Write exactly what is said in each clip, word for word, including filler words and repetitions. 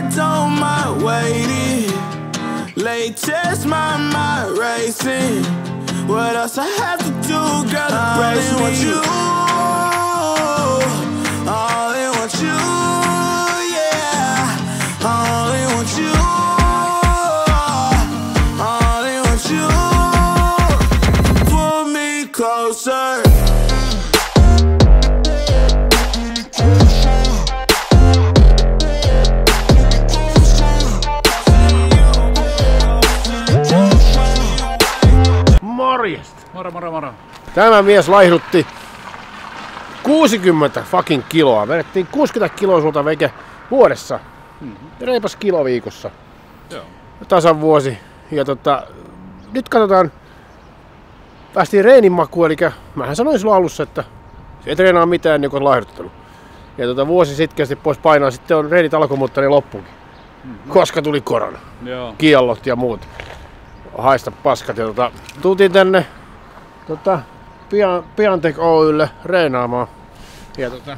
I don't mind waiting. Late test, my mind racing. What else I have to do, girl, to praise what you. I only want you, yeah. I only want you. I only want you. Pull me closer. Morjesta. Moro, moro, moro. Tämä mies laihdutti kuusikymmentä fucking kiloa. Vedettiin kuusikymmentä kiloa sulta veke vuodessa. Mm-hmm. Reipas kilo viikossa. Joo. Tasan vuosi. Ja tota, nyt katsotaan, päästiin reenin makuun, eli mähän sanoin silloin alussa, että se ei treenaa mitään niin kuin on laihduttanut. Ja tota, vuosi sitkeästi pois painaa, sitten on reenit alkoi, mutta ne loppukin. Mm-hmm. Koska tuli korona. Joo. Kiellot ja muut. Haista paskat. Ja tota, tultiin tänne tota, Piantech Oy:lle reenaamaan. Ja tota,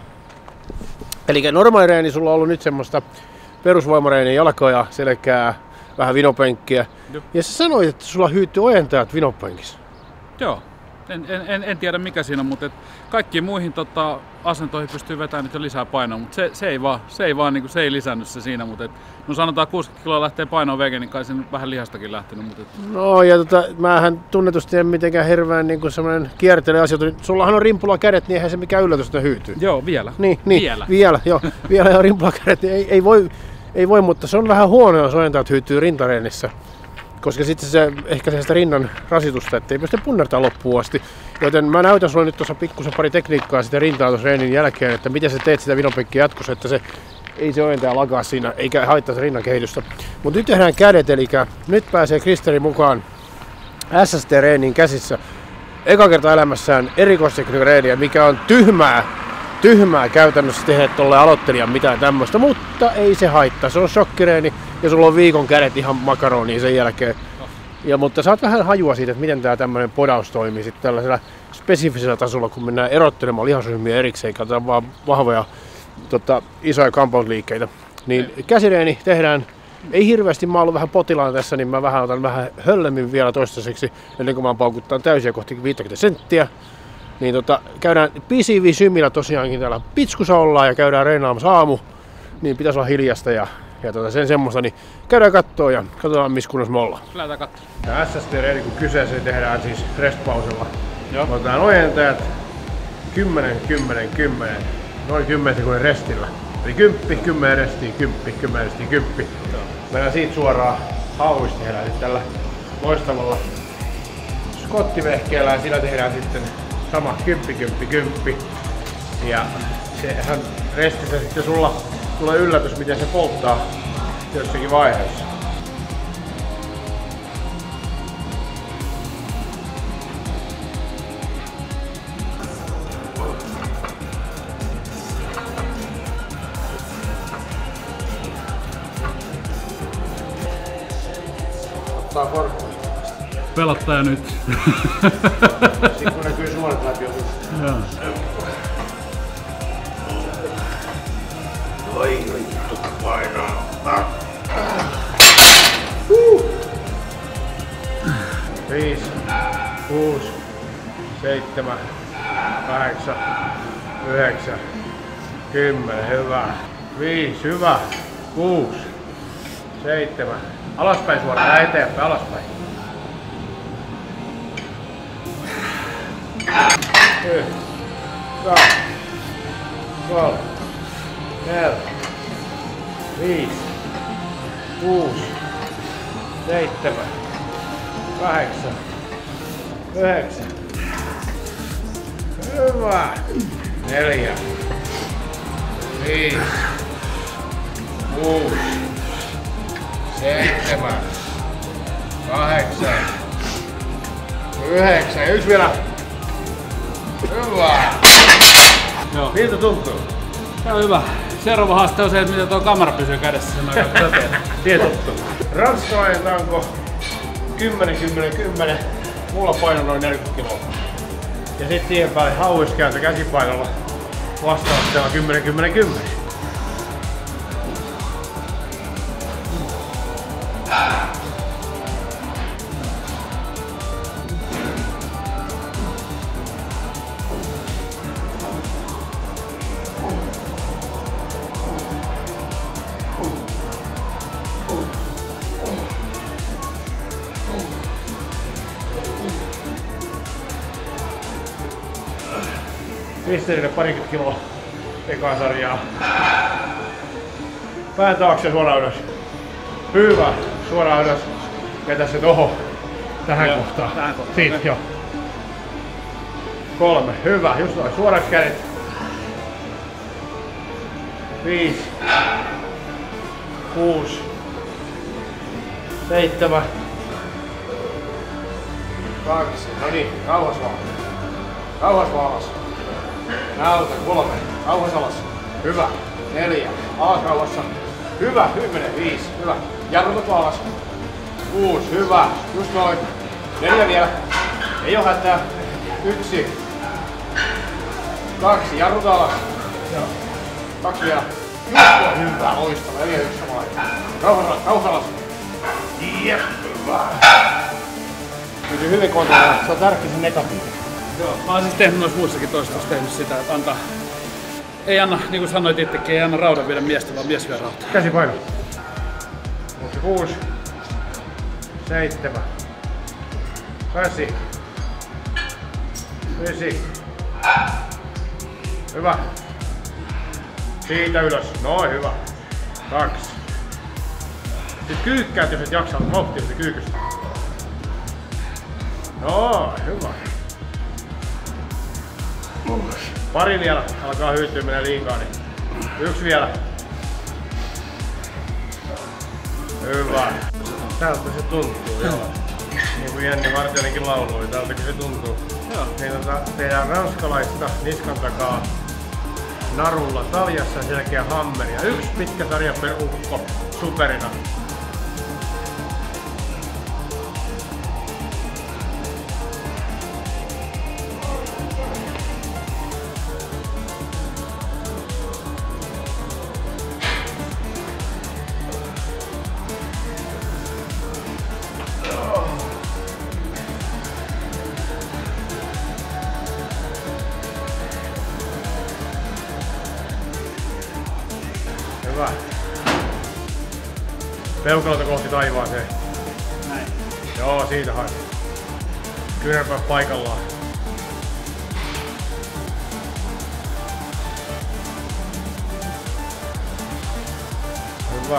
eli normaali reeni sulla on ollut nyt semmoista perusvoimareeniä, jalkoja, selkää, vähän vinopenkkiä. Joo. Ja sä sanoit, että sulla hyytty ojentajat vinopenkissä. Joo. En, en, en, en tiedä mikä siinä on, mutta et kaikkiin muihin tota, asentoihin pystyy vetämään nyt jo lisää painoa, mutta se, se ei vaan, se ei, vaan, niin kuin, se ei lisännyt se siinä. Mutta et, no sanotaan kuusikymmentä kiloa lähtee painoa veke, niin kai siinä vähän lihastakin lähtenyt. Mutta et... No ja tota, mähän tunnetusti en mitenkään hirveän niin semmoinen kiertele asioita. Sullahan on rimpula kädet, niin eihän se mikään yllätys, että hyytyy. Joo, vielä. Niin, niin vielä. Vielä, joo. Vielä on rimpula kädet, niin ei, ei, voi, ei voi, mutta se on vähän huono, jos ojentajat hyytyy rintareenissä. Koska sitten se ehkä se sitä rinnan rasitusta, ettei pysty punnertaa loppuun asti. Joten mä näytän sulle nyt tuossa pikkusen pari tekniikkaa sitä rintaa tuossa reenin jälkeen, että miten sä teet sitä vinopenkkiä jatkossa, että se ei se ojentaja lakaa siinä eikä haittaa rinnan kehitystä. Mutta nyt tehdään kädet, eli nyt pääsee Kristeri mukaan S S T-reeniin käsissä. Eka kerta elämässään erikoistekniikan reeniä, mikä on tyhmää, tyhmää käytännössä tehdä tolle aloittelijan mitään tämmöistä, mutta ei se haittaa. Se on shokkireeni ja sulla on viikon kädet ihan makaroniin sen jälkeen. Ja, mutta saat vähän hajua siitä, että miten tämä tämmöinen podaus toimii sitten tällaisella spesifisellä tasolla, kun mennään erottelemaan lihasryhmiä erikseen, katsotaan vaan vahvoja tota, isoja compound-liikkeitä. Niin käsireeni tehdään, ei hirveästi, mä oon ollut vähän potilaana tässä, niin mä vähän otan vähän höllemmin vielä toistaiseksi, ennen kuin mä paukuttaan täysiä kohti viisikymmentä senttiä. Niin tota, käydään P C V-symillä tosiaankin täällä Pitskussa ollaan ja käydään reenaamassa aamu, niin pitäisi olla hiljasta ja Ja tota sen semmoista, niin käydään kattoo ja katsotaan missä kunnossa me ollaan. Lähdetään kattoo. Tää S S T-reeni kun kyseessä tehdään siis rest-pausella. Otetaan ojentajat kymmenen, kymmenen, kymmenen, noin kymmenen sekunnin restillä. Eli kymppi, kymmenen restiin, kymppi, kymmenen restiin, kymppi. Mennään siitä suoraan hauista tehdään sitten tällä loistavalla skottivehkeellä ja sillä tehdään sitten sama kymppi, kymppi, kymppi. Ja sehän restissä sitten sulla tulee yllätys, miten se polttaa jossakin vaiheessa. Ottaa korkkuun. Pelottaja nyt. Sitten kun näkyy suonet läpi on Joo. Oi, oi, tukka painaa. Uh. Viisi, kuusi, seitsemän, kahdeksan, yhdeksän, kymmenen, hyvä. Viisi, hyvä. Kuusi, seitsemän. Alaspäin suoraan, älä eteenpäin, alaspäin. Yksi, kaksi, kolme. Neljä, viisi, kuusi, seitsemän, kahdeksan, yhdeksän. Hyvä. Neljä, viisi, kuusi, seitsemän, kahdeksan, yhdeksän. Yksi vielä. Hyvä. Joo. Miltä tuntuu? Tää on hyvä. Seuraava haaste on se, että miten tuo kamera pysyy kädessä. Tietottu. Ranskalaintanko kymmenen, kymmenen, kymmenen. Mulla paino noin neljäkymmentä kiloa. Ja sitten siihen päälle hauiskääntö käsipainolla vastaavasti kymmenen, kymmenen, kymmenen. Pisteille parikymmentä kiloa ekaa sarjaa. Pään taakse suoraan ylös. Hyvä. Suoraan ylös. Vetä se tohon. Tähän joo, kohtaan. Tähän kohtaan. Siitä, okay. Joo. Kolme. Hyvä. Just noin. Suoraksi kädet. Viisi. Kuusi. Seitsemän. Kaksi. No niin. Rauhas vaan. Rauhas vaan alas. Näytä. Kolme. Rauhas alas. Hyvä. Neljä. Alas rauhassa. Hyvä. Kymmenen. Viisi. Hyvä. Jarrut alas. Kuusi. Hyvä. Just noin. Neljä vielä. Ei oo hätää. Yksi. Kaksi. Jarrut alas. Joo. Kaksi vielä. Just noin. Hyvä. Loistava. Neljä. Yksi samalla. Rauhas alas. Rauhas alas. Jep. Hyvä. Pysy hyvin kontrolloida. Se on tärkeä se negatiivinen. Joo, mä oon siis tehnyt noissa muissakin toistaiseksi tehnyt sitä, että antaa, ei anna, niin kuin sanoit itsekin, ei anna raudan viedä miestä, vaan mies vie rautaa. Käsi paino. Kuusi, seitsemän, kasi, ysi. Hyvä. Siitä ylös. Noin, hyvä. Kaksi. Sitten kyykkäät, jos et jaksaa vauhtia se kyykystä. Noin, hyvä. Pari vielä, alkaa hyytyä, menee liikaa, niin yksi vielä. Hyvä. Tältä se tuntuu, joo. Niin kuin Jenni Vartiainenkin lauloi, tältäkin se tuntuu. Joo. Niin tota, tehdään ranskalaista niskan takaa narulla taljassa ja sen jälkeen hammeria. Yksi pitkä sarja per ukko superina. Hyvä. Peukalota kohti taivaaseen. Näin. Joo, siitä hain. Kyynärpää paikallaan. Hyvä.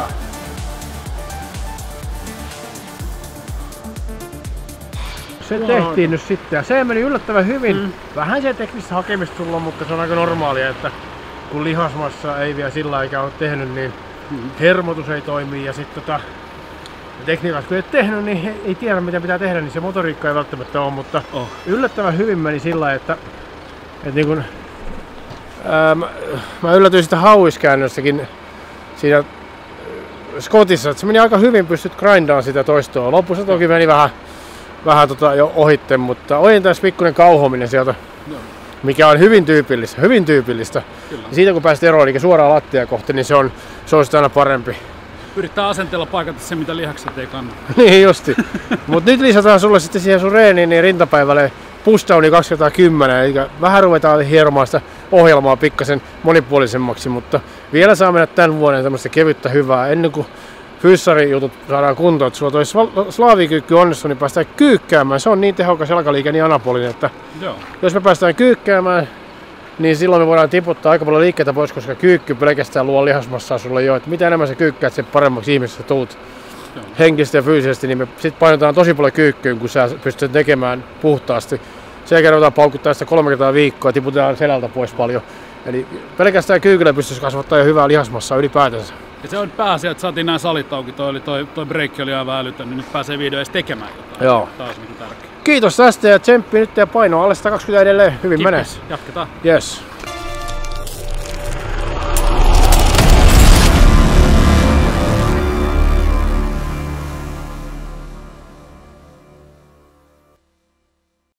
Se tehtiin nyt sitten ja se meni yllättävän hyvin. Mm. Vähän se teknistä hakemista sulla, mutta se on aika normaalia, että kun lihasmassa ei vielä sillä aikaa ole tehnyt, niin mm. hermotus ei toimi ja sitten tota, tekniikassa kun ei tehnyt, niin ei tiedä mitä pitää tehdä, niin se motoriikka ei välttämättä ole, mutta oh. yllättävän hyvin meni sillä, että, että niin kun, ää, mä, mä yllätyin sitä hauiskäännössäkin siinä Scottissa, että se meni aika hyvin, pystyt grindaan sitä toistoa. Lopussa toki meni vähän, vähän tota jo ohitte, mutta ojen tässä pikkuinen kauhominen sieltä. No. Mikä on hyvin tyypillistä, hyvin tyypillistä. Kyllä. Ja siitä kun pääset eroon, eli suoraan lattia kohti, niin se on, se on aina parempi. Yrittää asenteella paikata se, mitä lihakset ei kannata. Niin justi. Mut nyt lisätään sulle sitten siihen sun reeniin niin rintapäivälle pushdowni kaksi kertaa kymmenen, eli vähän ruvetaan hieromaan sitä ohjelmaa pikkasen monipuolisemmaksi, mutta vielä saa mennä tämän vuoden tämmöistä kevyttä hyvää ennen kuin fyssarijutut saadaan kuntoon, että sulla toi slaavikyykky onnistuu, niin päästään kyykkäämään. Se on niin tehokas jalkaliike, niin anabolinen, että joo. Jos me päästään kyykkäämään, niin silloin me voidaan tiputtaa aika paljon liikkeitä pois, koska kyykky pelkästään luo lihasmassaa sulle jo. Että mitä enemmän sä kyykkäät, sen paremmaksi ihmisestä tuut joo. Henkisesti ja fyysisesti, niin me sit painotetaan tosi paljon kyykkyyn, kun sä pystyt tekemään puhtaasti. Sen jälkeen ruvetaan paukuttaa sitä kolme kertaa viikkoa ja tiputetaan selältä pois paljon. Eli pelkästään kyykyllä pystyisi kasvattaa jo hyvää lihasmassaa ylipäätänsä. Ja se on pääasia, että saatiin nämä salit auki, toi, toi, toi breikki oli aivan älytön, niin nyt pääsee video edes tekemään jotain. Joo. Taas niin tärkeä. Kiitos tästä ja tsemppi nyt ja paino alle sata kaksikymmentä edelleen, hyvin menee. Jatketaan. Yes.